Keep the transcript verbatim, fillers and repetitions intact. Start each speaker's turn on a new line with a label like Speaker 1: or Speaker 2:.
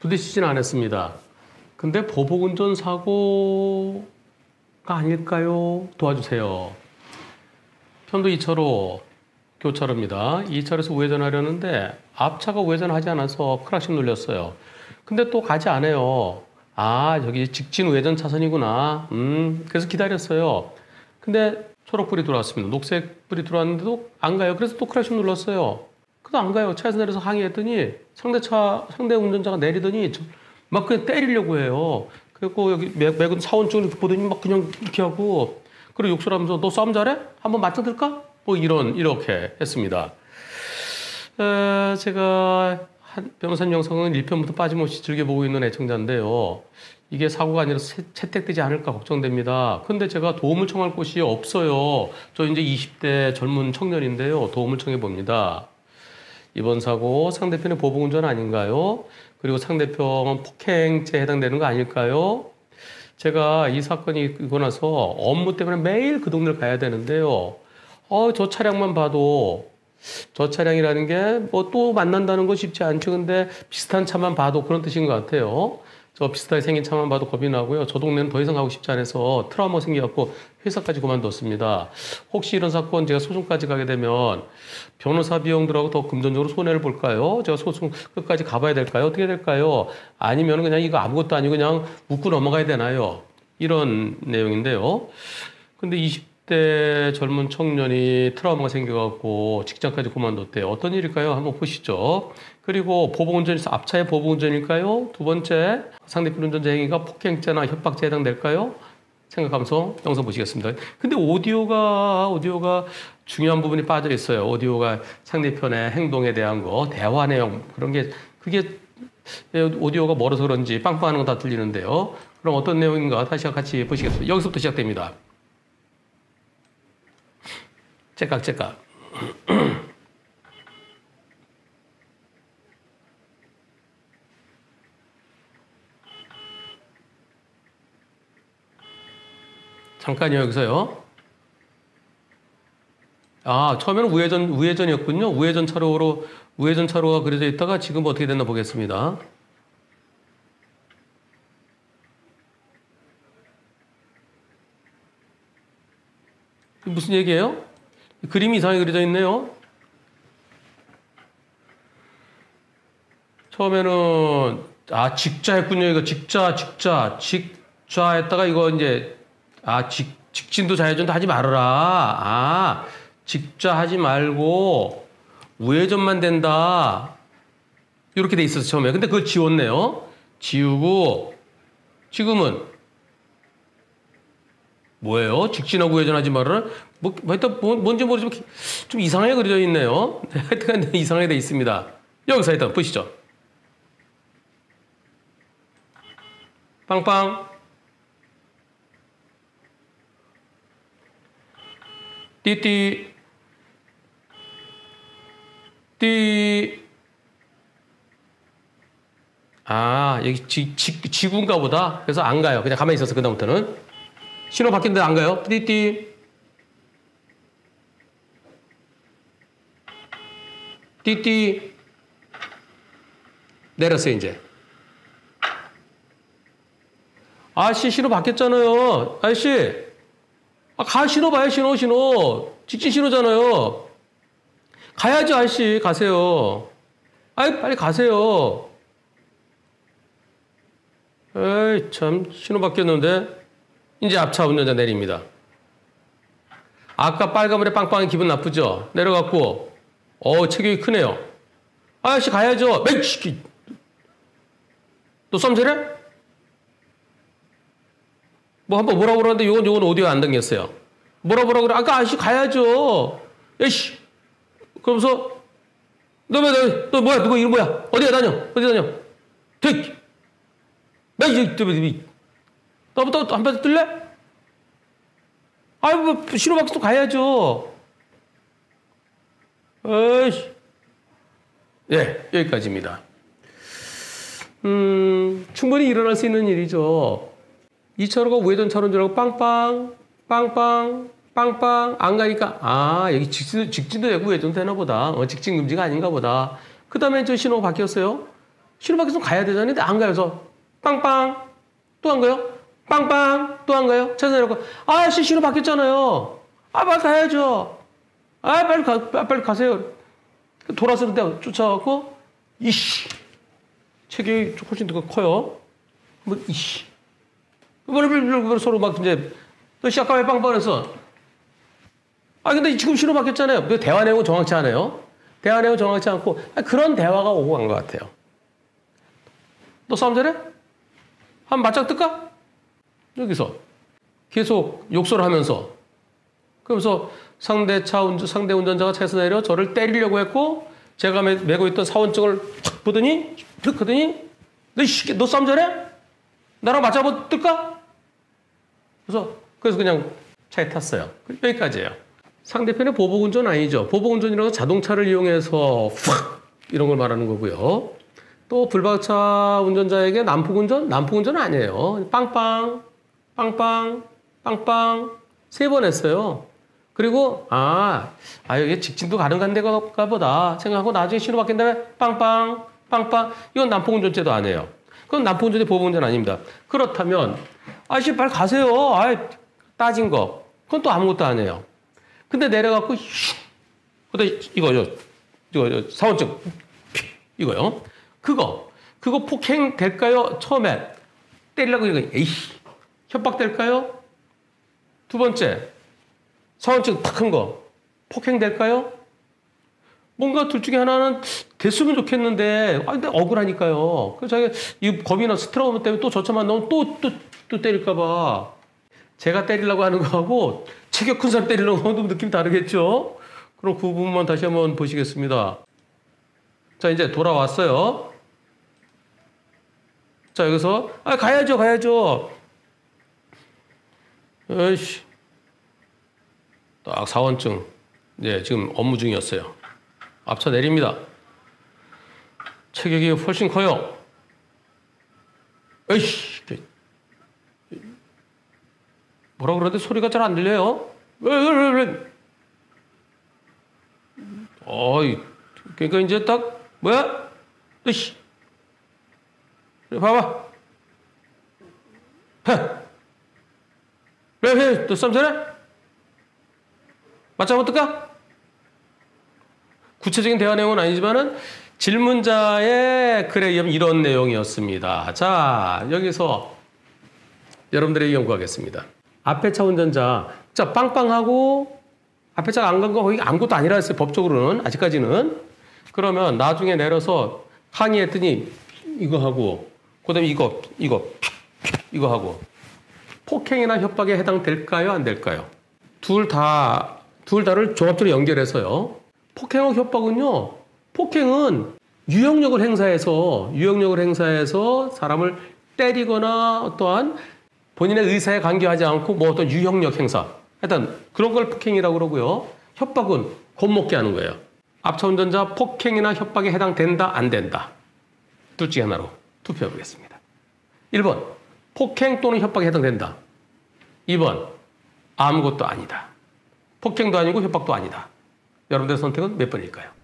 Speaker 1: 부딪히진 않았습니다. 근데 보복운전 사고가 아닐까요? 도와주세요. 편도 이 차로 교차로입니다. 이 차로에서 우회전하려는데 앞차가 우회전하지 않아서 크락신 눌렸어요. 근데 또 가지 않아요. 아, 저기 직진 우회전 차선이구나. 음, 그래서 기다렸어요. 근데 초록불이 들어왔습니다. 녹색불이 들어왔는데도 안 가요. 그래서 또 크락신 눌렀어요. 그래도 안 가요. 차에서 내려서 항의했더니 상대 차, 상대 운전자가 내리더니 막 그냥 때리려고 해요. 그리고 여기 매군 사원 쪽을 보더니 막 그냥 이렇게 하고, 그리고 욕설 하면서 너 싸움 잘해? 한번 맞짱들까? 뭐 이런, 이렇게 했습니다. 에, 제가 한 변호사님 영상은 일 편부터 빠짐없이 즐겨보고 있는 애청자인데요. 이게 사고가 아니라 채택되지 않을까 걱정됩니다. 근데 제가 도움을 청할 곳이 없어요. 저 이제 이십 대 젊은 청년인데요. 도움을 청해 봅니다. 이번 사고 상대편의 보복운전 아닌가요? 그리고 상대편은 폭행죄에 해당되는 거 아닐까요? 제가 이 사건이 있고 나서 업무 때문에 매일 그 동네를 가야 되는데요. 어, 저 차량만 봐도, 저 차량이라는 게 뭐 또 만난다는 건 쉽지 않죠. 근데 비슷한 차만 봐도 그런 뜻인 것 같아요. 저 비슷하게 생긴 차만 봐도 겁이 나고요. 저 동네는 더 이상 가고 싶지 않아서 트라우마 생겨갖고 회사까지 그만뒀습니다. 혹시 이런 사건 제가 소송까지 가게 되면 변호사 비용들하고 더 금전적으로 손해를 볼까요? 제가 소송 끝까지 가봐야 될까요? 어떻게 될까요? 아니면 그냥 이거 아무것도 아니고 그냥 웃고 넘어가야 되나요? 이런 내용인데요. 근데 이십 대 젊은 청년이 트라우마가 생겨갖고 직장까지 그만뒀대요. 어떤 일일까요? 한번 보시죠. 그리고 보복운전에서 앞차의 보복운전일까요? 두 번째, 상대편 운전자 행위가 폭행죄나 협박죄에 해당될까요? 생각하면서 영상 보시겠습니다. 근데 오디오가, 오디오가 중요한 부분이 빠져 있어요. 오디오가 상대편의 행동에 대한 거, 대화 내용, 그런 게, 그게 오디오가 멀어서 그런지 빵빵하는 거 다 들리는데요. 그럼 어떤 내용인가 다시 같이 보시겠습니다. 여기서부터 시작됩니다. 째깍째깍. 잠깐요, 여기서요. 아, 처음에는 우회전, 우회전이었군요. 우회전 차로로, 우회전 차로가 그려져 있다가 지금 어떻게 됐나 보겠습니다. 무슨 얘기예요? 그림이 이상하게 그려져 있네요. 처음에는, 아, 직자했군요. 이거 직자, 직자, 직자 했다가 이거 이제, 아, 직, 직진도 좌회전도 하지 말아라. 아, 직자 하지 말고 우회전만 된다. 이렇게 돼 있었어, 처음에. 근데 그걸 지웠네요. 지우고, 지금은 뭐예요? 직진하고 우회전하지 말아라? 뭐, 하여튼 뭔지 모르지만 좀 이상하게 그려져 있네요. 하여튼 이상하게 돼 있습니다. 여기서 일단 보시죠. 빵빵. 띠띠. 띠. 아, 여기 지, 지, 지구인가 보다. 그래서 안 가요. 그냥 가만히 있었어, 그다음부터는. 신호 바뀌는데 안 가요. 띠띠. 띠띠. 내렸어요, 이제. 아저씨, 신호 바뀌었잖아요. 아저씨. 아, 가, 신호 봐요, 신호, 신호. 직진 신호잖아요. 가야죠, 아저씨. 가세요. 아이, 빨리 가세요. 에이, 참, 신호 바뀌었는데. 이제 앞차 운전자 내립니다. 아까 빨간불에 빵빵한 기분 나쁘죠? 내려갔고, 어, 체격이 크네요. 아저씨 가야죠. 메이씨! 또 썸질해? 뭐 한번 뭐라 그러는데 요건 요건 오디오 안 당겼어요. 뭐라 뭐라 그래? 아까 아저씨 가야죠. 에이씨! 그러면서 너 왜, 너, 너 뭐야? 누구 이름 뭐야? 어디에 다녀? 어디 다녀? 택! 메이씨! 너부터 한 번 더 뜰래? 아이, 뭐, 신호박스 또 가야죠. 에이씨. 예, 여기까지입니다. 음, 충분히 일어날 수 있는 일이죠. 이 차로가 우회전 차로인 줄 알고 빵빵, 빵빵, 빵빵, 안 가니까, 아, 여기 직진, 직진도 되고 우회전도 되나 보다. 어, 직진 금지가 아닌가 보다. 그 다음에 저 신호가 바뀌었어요. 신호받기선 가야 되잖아요. 근데 안 가요. 그래서 빵빵 또 안 가요. 빵빵 또 안 가요. 차에서 내려고 아씨 신호 바뀌었잖아요. 아 빨리 가야죠. 아 빨리 가 빨리 가세요. 돌아서는데 쫓아가고 이씨 체격이 훨씬 더 커요. 뭐 이씨 서로 막 이제 너 시작가 왜 빵빵해서 아 근데 지금 신호 바뀌었잖아요. 대화 내용은 정확치 않아요. 대화 내용은 정확치 않고 그런 대화가 오고 간 것 같아요. 너 싸움 잘해? 한번 맞짱 뜰까? 여기서 계속 욕설을 하면서 그러면서 상대 차 운전, 상대 운전자가 차에서 내려 저를 때리려고 했고 제가 매, 메고 있던 사원증을 탁 보더니 툭 하더니 너, 씨, 너 싸움 잘해? 나랑 맞짱 한번 뜰까? 그래서 그래서 그냥 차에 탔어요. 여기까지예요. 상대편의 보복운전 아니죠. 보복운전이라는 건 자동차를 이용해서 팍 이런 걸 말하는 거고요. 또 불박차 운전자에게 난폭운전? 난폭운전은 아니에요. 빵빵, 빵빵, 빵빵 세 번 했어요. 그리고 아, 아 여기 직진도 가능한 데가 보다 생각하고 나중에 신호 바뀐 다음에 빵빵, 빵빵 이건 난폭운전죄도 아니에요. 그건 난폭운전이 보복운전 아닙니다. 그렇다면 아씨 빨리 가세요. 아 따진 거. 그건 또 아무것도 아니에요. 근데 내려갖고 슉 근데 이거요. 이거 사원증 이거요. 그거 그거 폭행 될까요? 처음에 때리려고 이거 에이씨 협박 될까요? 두 번째 사원증 탁 한 거 폭행 될까요? 뭔가 둘 중에 하나는 됐으면 좋겠는데 아 근데 억울하니까요. 그래서 자기가 이 겁이나 스트라우마 때문에 또 저차만 넣으면 또 또 또 때릴까봐 제가 때리려고 하는 거하고 체격 큰 사람 때리려고 하는 느낌이 다르겠죠? 그럼 그 부분만 다시 한번 보시겠습니다. 자 이제 돌아왔어요. 자 여기서 아 가야죠 가야죠. 에이씨 딱 사원증 네 지금 업무 중이었어요. 앞차 내립니다. 체격이 훨씬 커요. 에이씨 뭐라 그러는데 소리가 잘 안 들려요. 왜 왜 왜 어이 그러니까 이제 딱 뭐야? 에이씨 봐봐. 해. 왜, 왜, 너 싸움 잘해? 맞짱 한번 뜰까? 구체적인 대화 내용은 아니지만은 질문자의 글에 의하면 이런 내용이었습니다. 자, 여기서 여러분들에게 연구하겠습니다. 앞에 차 운전자, 자, 빵빵하고 앞에 차가 안 간 거 거기 아무것도 아니라 했어요. 법적으로는. 아직까지는. 그러면 나중에 내려서 항의했더니 이거 하고 그 다음에 이거, 이거, 이거 하고. 폭행이나 협박에 해당될까요? 안 될까요? 둘 다, 둘 다를 종합적으로 연결해서요. 폭행과 협박은요, 폭행은 유형력을 행사해서, 유형력을 행사해서 사람을 때리거나 어떠한 본인의 의사에 관계하지 않고 뭐 어떤 유형력 행사. 일단 그런 걸 폭행이라고 그러고요. 협박은 겁먹게 하는 거예요. 앞차 운전자 폭행이나 협박에 해당된다? 안 된다? 둘 중에 하나로 투표해 보겠습니다. 일 번 폭행 또는 협박에 해당된다. 이 번 아무것도 아니다. 폭행도 아니고 협박도 아니다. 여러분들의 선택은 몇 번일까요?